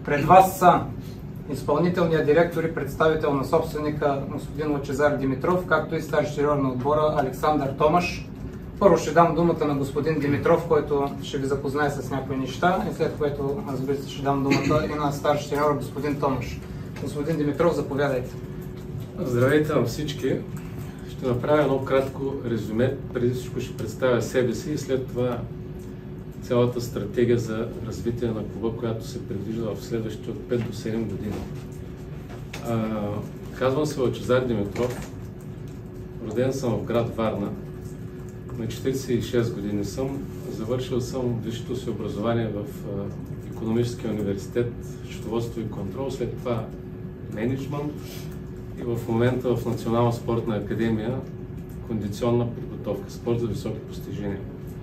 Пред вас са изпълнителният директор и представител на собственика господин Лъчезар Димитров, както и старши треньор на отбора Александър Томаш. Първо ще дам думата на господин Димитров, който ще ви запознае с някои неща, и след което, разбира се, ще дам думата и на старши треньор господин Томаш. Господин Димитров, заповядайте. Здравейте на всички! Ще направя едно кратко резюме. Преди всичко ще представя себе си и след това цялата стратегия за развитие на клуба, която се предвижда в следващите от 5 до 7 години. Казвам се Лъчезар Димитров. Роден съм в град Варна. На 46 години съм. Завършил съм висшето си образование в Икономическия университет, счетоводство и контрол, след това мениджмънт и в момента в Национална спортна академия кондиционна подготовка, спорт за високи постижения.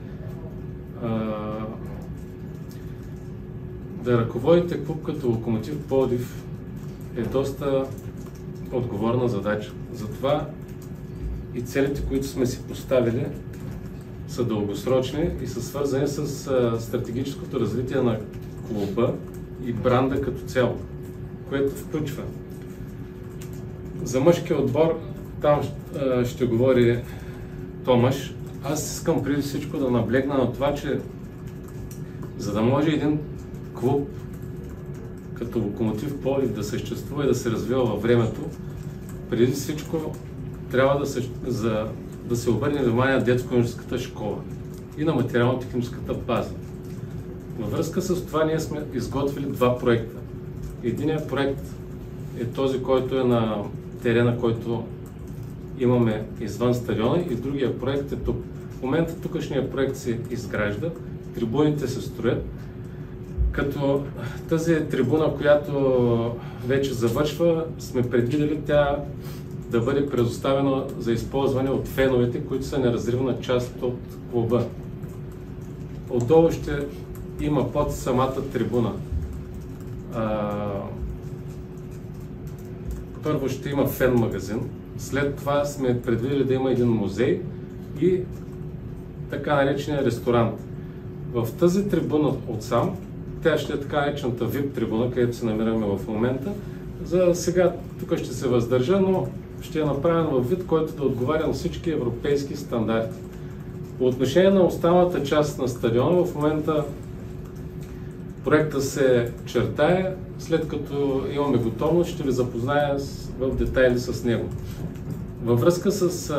Да ръководите клуб като Локомотив Пловдив е доста отговорна задача. Затова и целите, които сме си поставили, са дългосрочни и са свързани с стратегическото развитие на клуба и бранда като цяло, което включва за мъжкия отбор, там ще говори Томаш. Аз искам преди всичко да наблегна на това, че за да може един клуб като Локомотив Пловдив да съществува и да се развива във времето, преди всичко трябва да се обърне внимание на детско-юношеската школа и на материално-техническата база. Във връзка с това ние сме изготвили два проекта. Единият проект е този, който е на терена, който имаме извън стадиона, и другия проект е тук. В момента тукашният проект се изгражда, трибуните се строят, като тази трибуна, която вече завършва, сме предвидели тя да бъде предоставена за използване от феновете, които са неразривна част от клуба. Отдолу ще има под самата трибуна. Първо ще има фен магазин, след това сме предвидели да има един музей и така наречения ресторант. В тази трибуна отсам, тя ще е така наречената VIP трибуна, където се намираме в момента. За сега тук ще се въздържа, но ще е направен във вид, който да отговаря на всички европейски стандарти. По отношение на останалата част на стадиона, в момента проекта се чертае. След като имаме готовност, ще ви запозная в детайли с него. Във връзка с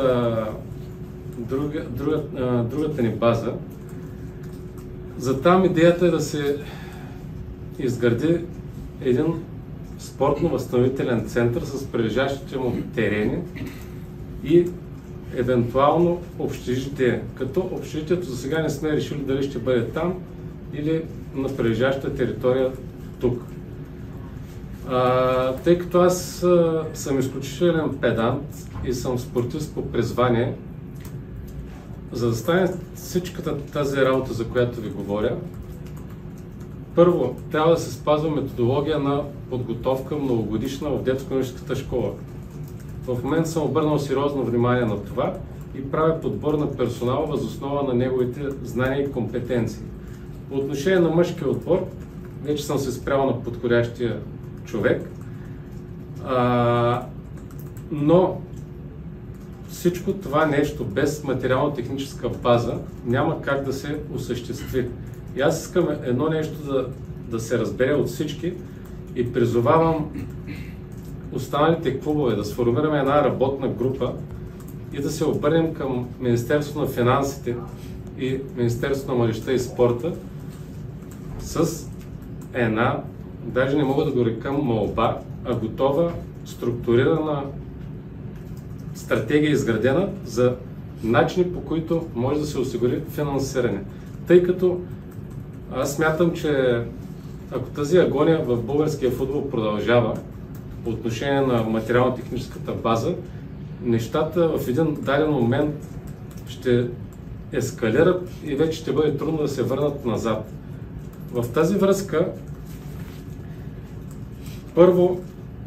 другата ни база, за там идеята е да се изгради един спортно-възстановителен център с прилежащите му терени и евентуално общежитие. Като общежитието за сега не сме решили дали ще бъде там или на прилежащата територия тук. Тъй като аз съм изключителен педант и съм спортист по призвание, за да стане всичката тази работа, за която ви говоря, първо трябва да се спазва методология на подготовка многогодишна в детско-юношеската школа. В момента съм обърнал сериозно внимание на това и правя подбор на персонала въз основа на неговите знания и компетенции. По отношение на мъжкия отбор, вече съм се спрял на подходящия човек, но всичко това нещо без материално-техническа база няма как да се осъществи. И аз искам едно нещо да се разбере от всички и призовавам останалите клубове да сформираме една работна група и да се обърнем към Министерството на финансите и Министерството на младежта и спорта с една, даже не мога да го рекам молба, а готова, структурирана стратегия, изградена за начини, по които може да се осигури финансиране. Тъй като аз смятам, че ако тази агония в българския футбол продължава по отношение на материално-техническата база, нещата в един даден момент ще ескалират и вече ще бъде трудно да се върнат назад. В тази връзка, първо,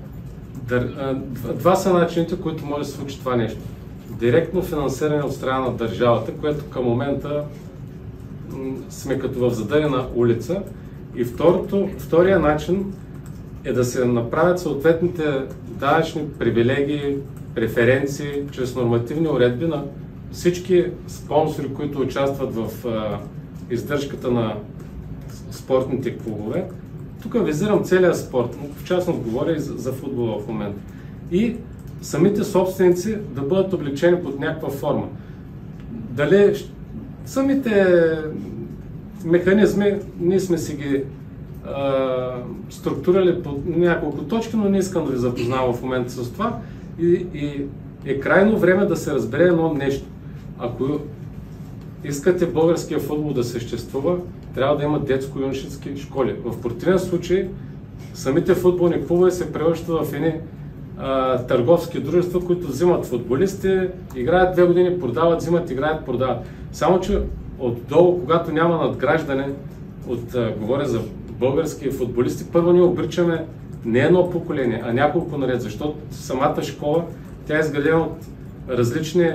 два са начините, които може да се случи това нещо. Директно финансиране от страна на държавата, което към момента сме като в задънена улица, И втория начин е да се направят съответните данъчни привилегии, преференции, чрез нормативни уредби на всички спонсори, които участват в издръжката на спортните клубове. Тук визирам целия спорт, но в частност говоря и за футбола в момента. И самите собственици да бъдат облечени под някаква форма. Дали самите механизми, ние сме си ги структурали по няколко точки, но не искам да ви запознавам в момента с това. И е крайно време да се разбере едно нещо. Ако искате българския футбол да съществува, трябва да има детско-юношески школи. В противен случай самите футболни клубове се превръщат в едни търговски дружества, които взимат футболисти, играят 2 години, продават, взимат, играят, продават. Само че отдолу, когато няма надграждане, говоря за български футболисти, първо ние обричаме не едно поколение, а няколко наред, защото самата школа, тя е изградена от различни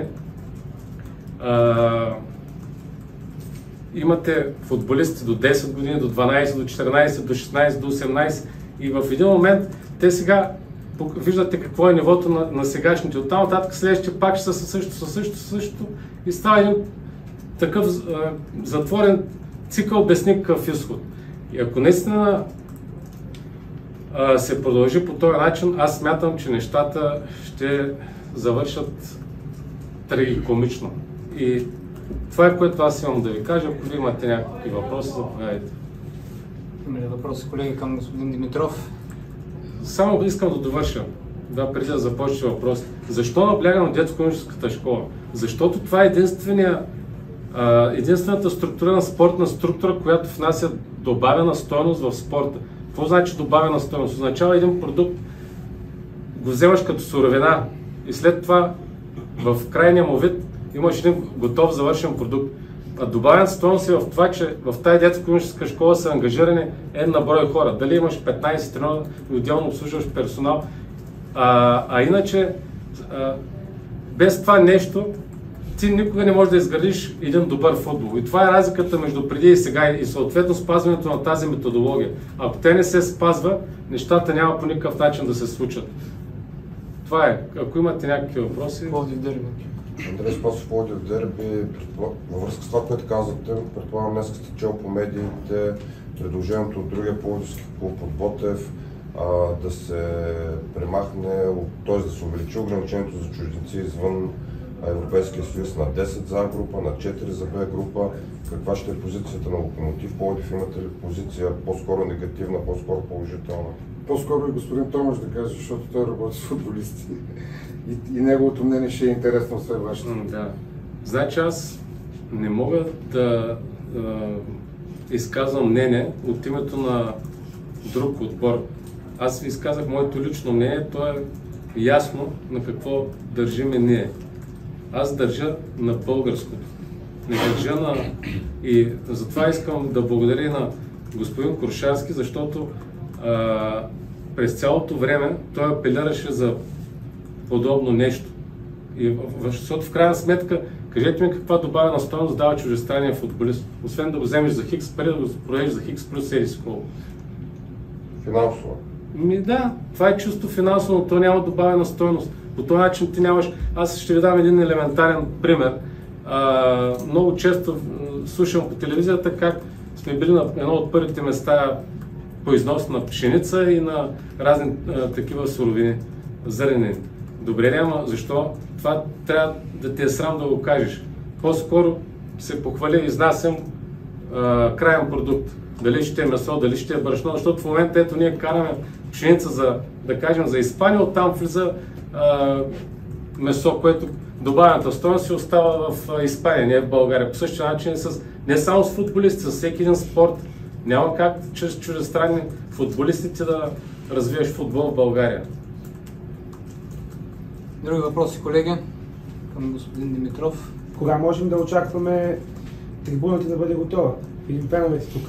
имате футболисти до 10 години, до 12, до 14, до 16, до 18 и в един момент те сега виждате какво е нивото на сегашните. Оттам нататък следващите пак ще са същото и става един такъв затворен цикъл без никакъв изход. И ако наистина се продължи по този начин, аз смятам, че нещата ще завършат трагикомично. И това е, което аз имам да ви кажа. Ако ви имате някакви въпроси, заповядайте. Има ли въпроси, колеги, към господин Димитров? Само искам да довърша, преди да започне въпрос. Защо наблягам на детско-юношеската школа? Защото това е единствената структурна спортна структура, която внася добавена стойност в спорта. Какво значи добавена стойност? Означава един продукт, го вземаш като суровина и след това в крайния му вид имаш един готов завършен продукт. А добавената стойност е в това, че в тази детско-юношеска школа са ангажирани на брой хора. Дали имаш 15 тренера и отделно обслужваш персонал. Иначе, без това нещо, ти никога не можеш да изградиш един добър футбол. И това е разликата между преди и сега и съответно спазването на тази методология. Ако те не се спазва, нещата няма по никакъв начин да се случат. Това е. Ако имате някакви въпроси... Пловдив дерби. Андрей Спасов, Пловдив дерби. Във връзка с това, което казвате, предполагам днес сте чел по медиите предложението от другия пловдивски клуб от Ботев да се премахне, т.е. да се увеличи ограничението за чужденци извън Европейския съюз на 10 за А група, на 4 за Б група. Каква ще е позицията на Локомотив Пловдив? Имате ли позиция по-скоро негативна, по-скоро положителна? По-скоро и господин Томаш да каже, защото той работи с футболисти. И неговото мнение ще е интересно, освен вашето. Да. Значи аз не мога да изказвам мнение от името на друг отбор. Аз ви изказах моето лично мнение, то е ясно на какво държиме ние. Аз държа на българското. Не държа на... И затова искам да благодаря и на господин Крушарски, защото през цялото време той апелираше за подобно нещо. Защото в крайна сметка, кажете ми каква добавена стойност дава чуждестранния футболист, освен да го вземеш за хикс пари, да го продадеш за хикс плюс еди си колко. Финансово? Да, това е чисто финансово, но то няма добавена стойност. По този начин ти нямаш... Аз ще ви дам един елементарен пример. Много често слушам по телевизията как сме били на едно от първите места по износ на пшеница и на разни такива суровини, зърнени. Добре, няма защо? Това трябва да ти е срам да го кажеш. По-скоро се похвали, изнасям краен продукт. Дали ще е месо, дали ще е брашно, защото в момента ето ние караме пшеница за, да кажем, за Испания, оттам влиза месо, което добавената стойност си остава в Испания, не в България. По същия начин не само с футболисти, с всеки един спорт. Няма как чрез чуждестранни футболистите да развиеш футбол в България. Други въпроси, колеги? Към господин Димитров. Кога можем да очакваме трибуната да бъде готова? Или феновете тук?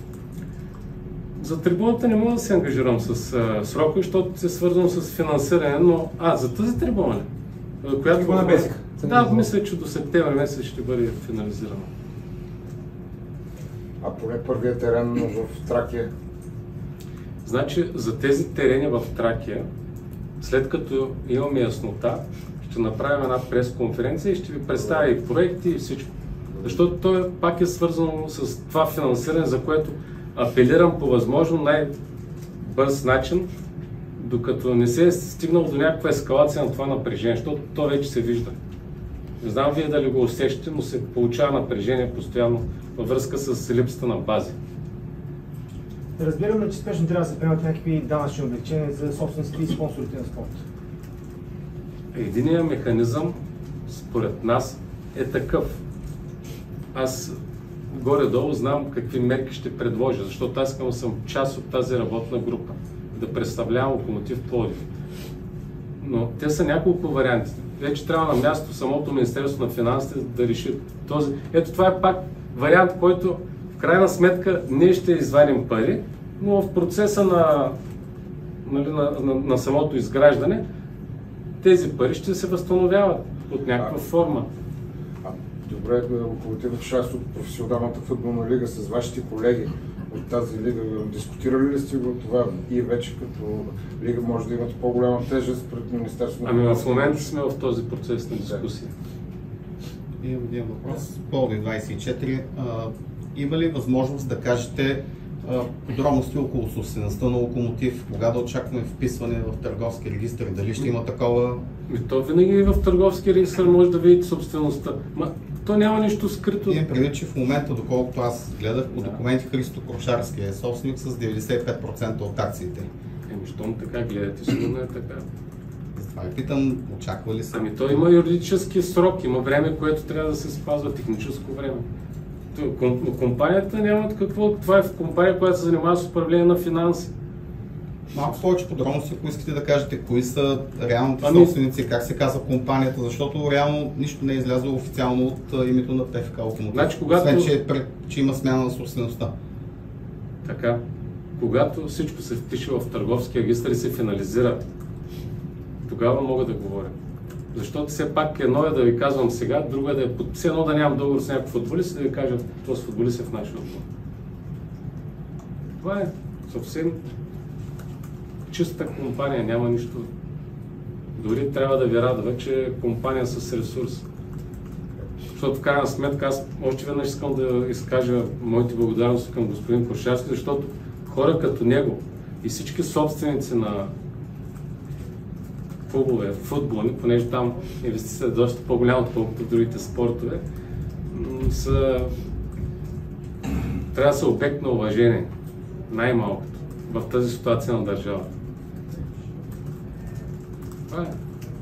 За трибуната не мога да се ангажирам с срокове, защото е свързано с финансиране, но... за тази трибуна ли? Която... Трибуна Бесик. Да, мисля, че до септември месец ще бъде финализирана. А поне първият терен в Тракия? Значи за тези терени в Тракия, след като имаме яснота, ще направим една пресконференция и ще ви представя и проекти и всичко. Защото той пак е свързано с това финансиране, за което апелирам по възможно най-бърз начин, докато не се е стигнал до някаква ескалация на това напрежение, защото то вече се вижда. Не знам вие дали го усещате, но се получава напрежение постоянно във връзка с липсата на бази. Разбираме, че спешно трябва да се приемат някакви данъчни облегчения за собствениците и спонсорите на спорта. Единият механизъм, според нас, е такъв. Аз горе-долу знам какви мерки ще предложа, защото аз искам да съм част от тази работна група, да представлявам Локомотив Пловдив. Но те са няколко варианти. Вече трябва на място самото Министерство на финансите да реши този. Ето това е пак вариант, който в крайна сметка ние ще извадим пари, но в процеса на самото изграждане тези пари ще се възстановяват под някаква форма. Добре, Локомотив е част от професионалната футболна лига с вашите колеги от тази лига. Дискутирали ли сте го това и вече като лига може да имате по-голяма тежест пред Министерството на финансите? В момента сме в този процес на дискусия. Имам един въпрос. Пловдив 24. Има ли възможност да кажете подробности около собствеността на Локомотив? Кога да очакваме вписване в търговски регистр? Дали ще има такова? То винаги в търговски регистр може да видите собствеността. То няма нищо скрито. Имам предвид, че в момента, доколкото аз гледах по документи, Христо Крушарски е собственик с 95% от акциите. Щом така гледате, сигурно е така. Затова ви питам, очаква ли се? То има юридически срок, има време, което трябва да се спазва, техническо време. Компанията няма какво. Това е в компания, която се занимава с управление на финанси. Малко повече подробности, ако искате да кажете кои са реалните собственици, как се казва компанията, защото реално нищо не е излязло официално от името на ТФК Локомотив. Значи, когато... Освен, че има смяна на собствеността. Така. Когато всичко се впише в търговския регистър и се финализира, тогава мога да говоря. Защото все пак едно е да ви казвам сега, друго е да е все едно да нямам договор с някакъв футболист и да ви кажа, този футболист е в нашия отбор. Това е съвсем чиста компания, няма нищо. Дори трябва да ви радва, че е компания с ресурс. Защото в крайна сметка аз още веднъж искам да изкажа моите благодарности към господин Крушарски, защото хора като него и всички собственици на футболни, понеже там инвестицията е доста по-голяма, отколкото в другите спортове, трябва да са обект на уважение, най-малкото, в тази ситуация на държавата. Това е.